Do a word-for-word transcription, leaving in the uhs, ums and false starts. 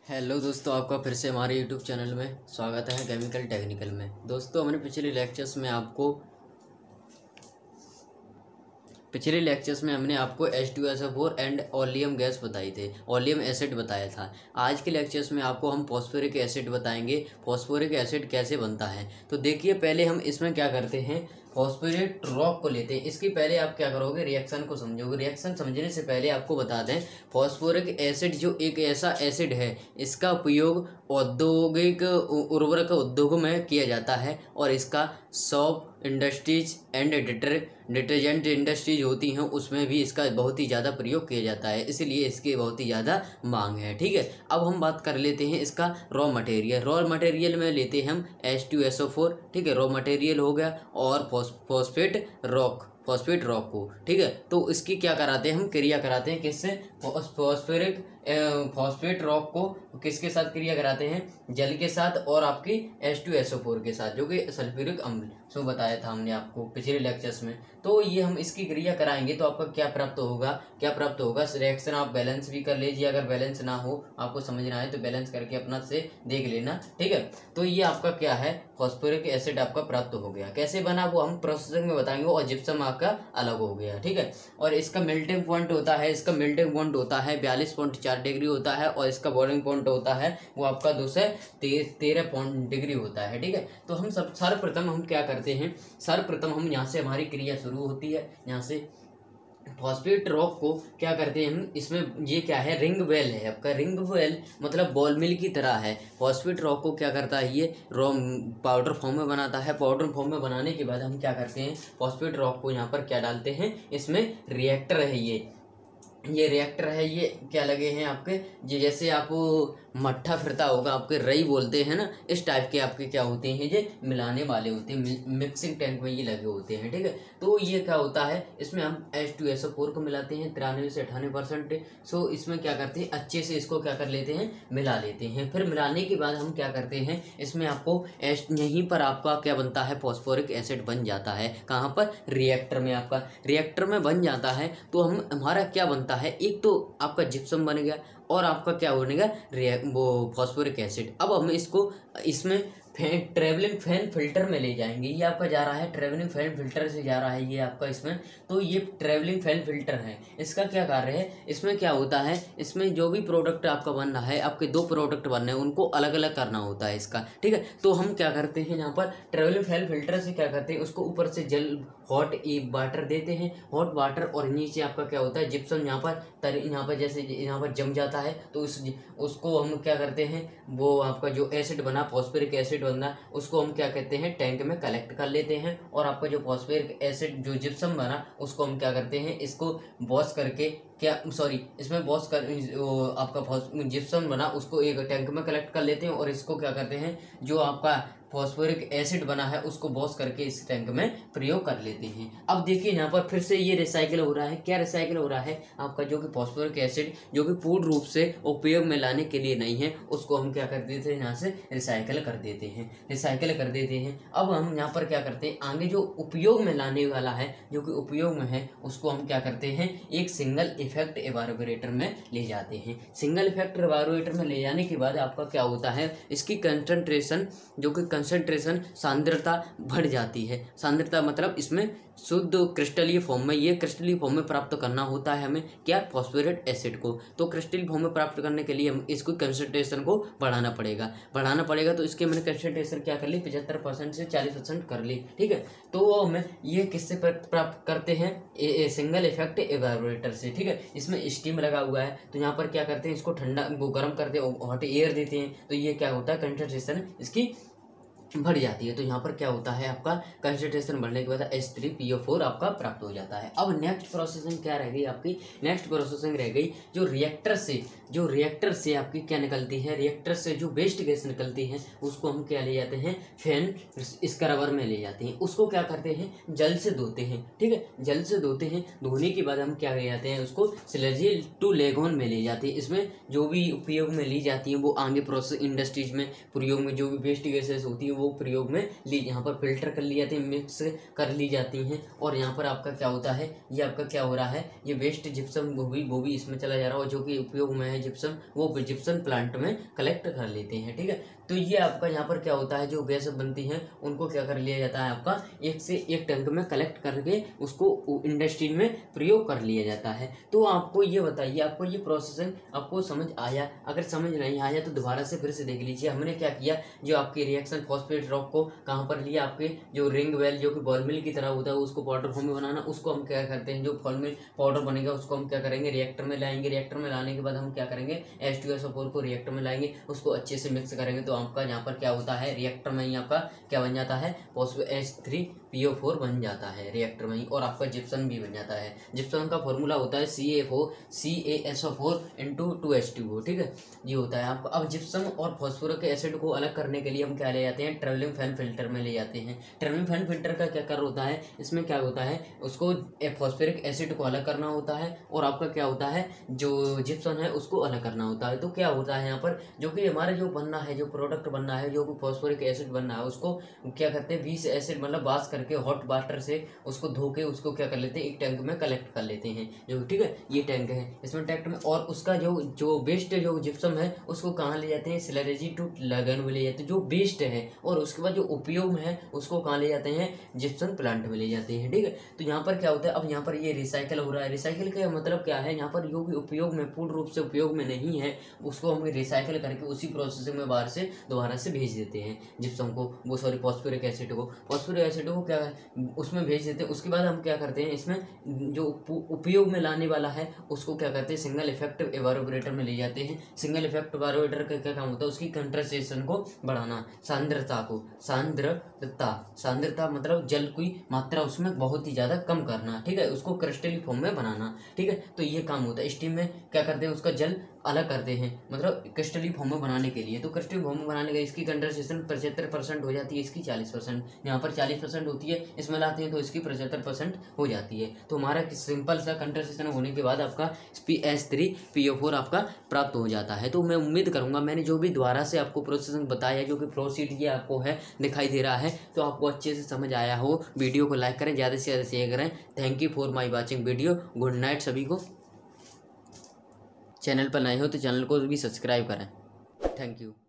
Hello दोस्तों, आपका फिर से हमारे यूट्यूब चैनल में स्वागत है केमिकल टेक्निकल में। दोस्तों, हमने पिछले लेक्चर्स में आपको पिछले लेक्चर्स में हमने आपको H two S O four and oleum gas बताई थे, ओलियम एसिड बताया था। आज के लेक्चर्स में आपको हम फॉस्फोरिक एसिड बताएंगे। फॉस्फोरिक एसिड कैसे बनता है, तो देखिए पहले हम इसमें क्या करते हैं, फॉस्फोरेट रॉक को लेते हैं। इसकी पहले आप क्या करोगे, रिएक्शन को समझोगे। रिएक्शन समझने से पहले आपको बता दें, फॉस्फोरिक एसिड जो एक ऐसा एसिड है, इसका उपयोग औद्योगिक उर्वरक उद्योग में किया जाता है और इसका soap industries and deter detergent industries होती हैं उसमें भी इसका बहुत ही ज़्यादा प्रयोग किया जाता है, इसलिए इसकी बहुत ही ज़्यादा मांग है। ठीक है, अब हम बात कर लेते हैं इसका रॉ मटेरियल। रॉ मटेरियल में लेते हैं हम H two S O four. ठीक है, रॉ मटेरियल हो गया, और फॉस्फेट रॉक फॉस्फेट रॉक को। ठीक है, तो इसकी क्या कराते हैं हम, क्रिया कराते हैं किससे, फॉस्फेरिक फॉस्फेट रॉक को किसके साथ क्रिया कराते हैं, जल के साथ और आपकी H two S O four के साथ, जो कि सल्फ्यूरिक अम्ल सो बताया था हमने आपको पिछले लेक्चर्स में। तो ये हम इसकी क्रिया कराएंगे तो आपका क्या प्राप्त होगा, क्या प्राप्त होगा रिएक्शन आप बैलेंस भी कर लीजिए। अगर बैलेंस ना हो, आपको समझना है तो बैलेंस करके अपना से देख लेना। ठीक है, तो ये आपका क्या है, फॉस्फोरिक एसिड आपका प्राप्त हो गया। कैसे बना वो हम प्रोसेसिंग में बताएंगे, और जिप्सम आपका अलग हो गया। ठीक है, और इसका मेल्टिंग पॉइंट होता है इसका मेल्टिंग पॉइंट होता है बयालीस पॉइंट चार डिग्री होता है, और इसका बॉइलिंग पॉइंट होता है वो आपका दो सौ तेरह पॉइंट डिग्री होता है। ठीक है, तो हम सब सर्वप्रथम हम क्या करते हैं, सर्वप्रथम हम यहाँ से हमारी क्रिया शुरू होती है। यहाँ से फॉस्फेट रॉक को क्या करते हैं हम, इसमें ये क्या है, रिंग वेल है आपका। रिंग वेल मतलब बॉल मिल की तरह है। फॉस्फेट रॉक को क्या करता है, ये रॉ पाउडर फॉर्म में बनाता है। पाउडर फॉर्म में बनाने के बाद हम क्या करते हैं, फॉस्फेट रॉक को यहाँ पर क्या डालते हैं, इसमें रिएक्टर है, ये ये रिएक्टर है। ये क्या लगे हैं आपके, ये जैसे आप मट्ठा फिरता होगा, आपके रई बोलते हैं ना, इस टाइप के आपके क्या होते हैं, ये मिलाने वाले होते हैं, मिक्सिंग टैंक में ये लगे होते हैं। ठीक है, तो ये क्या होता है, इसमें हम H two S O four को मिलाते हैं तिरानवे से अठानवे परसेंट। सो इसमें क्या करते हैं, अच्छे से इसको क्या कर लेते हैं, मिला लेते हैं। फिर मिलाने के बाद हम क्या करते हैं, इसमें आपको एच यहीं पर आपका क्या बनता है, फॉस्फोरिक एसिड बन जाता है। कहाँ पर, रिएक्टर में। आपका रिएक्टर में बन जाता है तो हम हमारा क्या बनता है, एक तो आपका जिप्सम बन गया और आपका क्या बनेगा, वो फॉस्फोरिक एसिड। अब हम इसको इसमें फैन ट्रेवलिंग फैन फिल्टर में ले जाएंगे। ये आपका जा रहा है ट्रेवलिंग फैन फिल्टर से जा रहा है ये आपका इसमें। तो ये ट्रेवलिंग फैन फिल्टर है, इसका क्या कार्य है, इसमें क्या होता है, इसमें जो भी प्रोडक्ट आपका बन रहा है, आपके दो प्रोडक्ट बन रहे हैं, उनको अलग अलग करना होता है इसका। ठीक है, तो हम क्या करते हैं, यहाँ पर ट्रेवलिंग फैन फिल्टर से क्या करते हैं, उसको ऊपर से जल हॉट वाटर देते हैं, हॉट वाटर, और नीचे आपका क्या होता है, जिप्सम यहाँ पर तर यहाँ पर जैसे यहाँ पर जम जाता है, तो उस उसको हम क्या करते हैं, वो आपका जो एसिड बना, फॉस्फोरिक एसिड बना, उसको हम क्या कहते हैं, टैंक में कलेक्ट कर लेते हैं। और आपका जो फॉस्फोरिक एसिड जो जिप्सम बना, उसको हम क्या करते हैं, इसको वॉश करके क्या सॉरी इसमें वॉश कर आपका जिप्सम बना, उसको एक टैंक में कलेक्ट कर लेते हैं, और इसको क्या करते हैं, जो आपका फॉस्फोरिक एसिड बना है उसको वॉश करके इस टैंक में प्रयोग कर लेते हैं। अब देखिए यहाँ पर फिर से ये रिसाइकिल हो रहा है। क्या रिसाइकिल हो रहा है, आपका जो कि फॉस्फोरिक एसिड जो कि पूर्ण रूप से उपयोग में लाने के लिए नहीं है, उसको हम क्या कर देते हैं, यहाँ से रिसाइकिल कर देते हैं रिसाइकिल कर देते हैं अब हम यहाँ पर क्या करते हैं, आगे जो उपयोग में लाने वाला है, जो कि उपयोग में है, उसको हम क्या करते हैं, एक सिंगल इफेक्ट एवापोरेटर में ले जाते हैं। सिंगल इफेक्ट एवापोरेटर में ले जाने के बाद आपका क्या होता है, इसकी कंसंट्रेशन जो कि कंसंट्रेशन सांद्रता बढ़ जाती है। सांद्रता मतलब इसमें शुद्ध क्रिस्टलीय फॉर्म में, ये क्रिस्टलीय फॉर्म में प्राप्त करना होता है हमें, क्या, फॉस्फोरेट एसिड को। तो क्रिस्टलीय फॉर्म में प्राप्त करने के लिए हम इसको कंसंट्रेशन को बढ़ाना पड़ेगा बढ़ाना पड़ेगा तो इसके मैंने कंसंट्रेशन क्या कर ली, पचहत्तर परसेंट से चालीस परसेंट कर ली। ठीक है, तो हमें ये किससे प्राप्त करते हैं, a, a, single effect evaporator से। ठीक है, इसमें स्टीम लगा हुआ है, तो यहाँ पर क्या करते हैं, इसको ठंडा वो गर्म करते हैं, हॉट एयर देते हैं, तो ये क्या होता है, कंसंट्रेशन इसकी बढ़ जाती है। तो यहाँ पर क्या होता है, आपका कंसंट्रेशन बढ़ने के बाद H three P O four आपका प्राप्त हो जाता है। अब नेक्स्ट प्रोसेसिंग क्या रह गई आपकी, नेक्स्ट प्रोसेसिंग रह गई जो रिएक्टर से जो रिएक्टर से आपकी क्या निकलती है, रिएक्टर से जो वेस्ट गैस निकलती है, उसको हम क्या ले जाते हैं, फैन स्क्रबर में ले जाते हैं। उसको क्या करते हैं, जल से धोते हैं। ठीक है, जल से धोते हैं, धोने के बाद हम क्या ले जाते हैं, उसको स्लर्जी टू लेगोन में ले जाते हैं। इसमें जो भी उपयोग में ली जाती है, वो आगे प्रोसेस इंडस्ट्रीज में प्रयोग में जो भी वेस्ट गैसेस होती है वो वो प्रयोग में ली, यहाँ पर फिल्टर कर ली जाती है, मिक्स कर ली जाती हैं। और यहाँ पर आपका क्या होता है, ये आपका क्या हो रहा है, ये वेस्ट जिप्सम वो भी वो भी इसमें चला जा रहा है, और जो कि उपयोग में है जिप्सम वो जिप्सम प्लांट में कलेक्ट कर लेते हैं। ठीक है, तो ये आपका यहाँ पर क्या होता है, जो गैस बनती हैं उनको क्या कर लिया जाता है, आपका एक से एक टैंक में कलेक्ट करके उसको इंडस्ट्री में प्रयोग कर लिया जाता है। तो आपको ये बताइए, आपको ये प्रोसेसिंग आपको समझ आया? अगर समझ नहीं आया तो दोबारा से फिर से देख लीजिए। हमने क्या किया, जो आपकी रिएक्शन फॉस्फेट रॉक को कहाँ पर लिया, आपके जो रिंग वेल जो कि बॉल मिल की तरह होता है उसको पाउडर फॉर्म में बनाना, उसको हम क्या करते हैं, जो फॉर्म में पाउडर बनेगा उसको हम क्या करेंगे, रिएक्टर में लाएंगे। रिएक्टर में लाने के बाद हम क्या करेंगे, H two S O four को रिएक्टर में लाएंगे, उसको अच्छे से मिक्स करेंगे। तो आपका यहाँ पर क्या होता है, रिएक्टर में ही आपका क्या बन जाता है, phospho H three P O four बन जाता है रिएक्टर में ही, और आपका जिप्सम भी बन जाता है। जिप्सम का फॉर्मूला होता है C A four C A S O four into two H two O. ठीक है, ये होता है आपका। अब जिप्सम और फॉस्फोरिक एसिड को अलग करने के लिए हम क्या ले जाते हैं, ट्रैवलिंग फैन फिल्टर में ले जाते हैं। ट्रैवलिंग फैन फिल्टर का क्या कर होता है, इसमें क्या होता है, उसको फॉस्फोरिक एसिड को अलग करना होता है, और आपका क्या होता है, जो जिप्सम है उसको अलग करना होता है। तो क्या होता है यहाँ पर, जो कि हमारा जो बनना है, जो प्रोडक्ट बनना है, जो कि फॉस्फोरिक एसिड बनना है, उसको क्या करते हैं, बीस एसिड मतलब बास करके हॉट वाटर से उसको धो के उसको क्या कर लेते हैं, एक टैंक में कलेक्ट कर लेते हैं। जो ठीक है, ये टैंक है, इसमें टैंक में, और उसका जो जो वेस्ट जो जिप्सम है उसको कहाँ ले जाते हैं, स्लरेजी टू लगन में ले जाते हैं, जो वेस्ट है, और उसके बाद जो उपयोग में है उसको कहाँ ले जाते हैं, जिप्सम प्लांट में ले जाते हैं। ठीक है, तो यहाँ पर क्या होता है, अब यहाँ पर ये रिसाइकल हो रहा है। रिसाइकिल का मतलब क्या है, यहाँ पर जो भी उपयोग में पूर्ण रूप से उपयोग में नहीं है उसको हम रिसाइकिल करके उसी प्रोसेसिंग में बाहर से दोबारा से भेज देते हैं जिप्सम को, वो सॉरी फॉस्फोरिक एसिड को फॉस्फोरिक एसिड को क्या उसमें भेज देते हैं। उसके बाद हम क्या करते हैं, इसमें जो उपयोग में लाने वाला है उसको क्या करते हैं, सिंगल इफेक्टिव एवापोरेटर में ले जाते हैं। सिंगल इफेक्ट एवापोरेटर का क्या काम होता है, उसकी कंसंट्रेशन को बढ़ाना, सांद्रता को सांद्रता सांद्रता मतलब जल की मात्रा उसमें बहुत ही ज़्यादा कम करना। ठीक है, उसको क्रिस्टली फॉर्म में बनाना। ठीक है, तो ये काम होता है। स्टीम में क्या करते हैं, उसका जल अलग करते हैं, मतलब क्रिस्टली फॉर्म में बनाने के लिए। तो क्रिस्टली फॉर्म में बनाने के इसकी कंसंट्रेशन पचहत्तर परसेंट हो जाती है, इसकी चालीस परसेंट, यहाँ पर चालीस परसेंट होती है, इसमें लाते हैं तो इसकी पचहत्तर परसेंट हो जाती है। तो हमारा सिंपल सा कंसंट्रेशन होने के बाद आपका P H three P O four आपका प्राप्त हो जाता है। तो मैं उम्मीद करूँगा मैंने जो भी दोबारा से आपको प्रोसेसिंग बताया, जो कि प्रोसीड ये आपको है दिखाई दे रहा है, तो आपको अच्छे से समझ आया हो। वीडियो को लाइक करें, ज़्यादा से ज़्यादा शेयर करें। Thank you for my watching video. Good night सभी को। चैनल पर नए हो तो चैनल को भी सब्सक्राइब करें। Thank you.